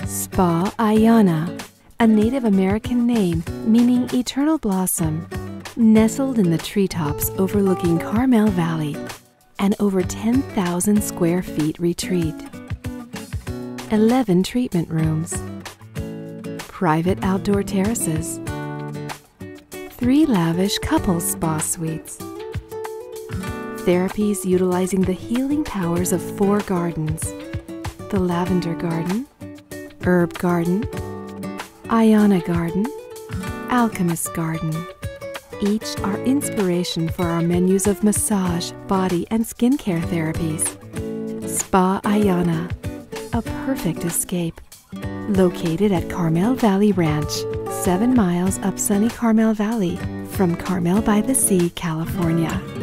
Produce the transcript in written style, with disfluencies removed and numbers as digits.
Spa Ayana, a Native American name meaning eternal blossom, nestled in the treetops overlooking Carmel Valley, an over 10,000 square feet retreat. 11 treatment rooms, private outdoor terraces, 3 lavish couples spa suites, therapies utilizing the healing powers of 4 gardens: the Lavender Garden, Herb Garden, Ayana Garden, Alchemist Garden. Each are inspiration for our menus of massage, body, and skincare therapies. Spa Ayana, a perfect escape. Located at Carmel Valley Ranch, 7 miles up sunny Carmel Valley from Carmel by the Sea, California.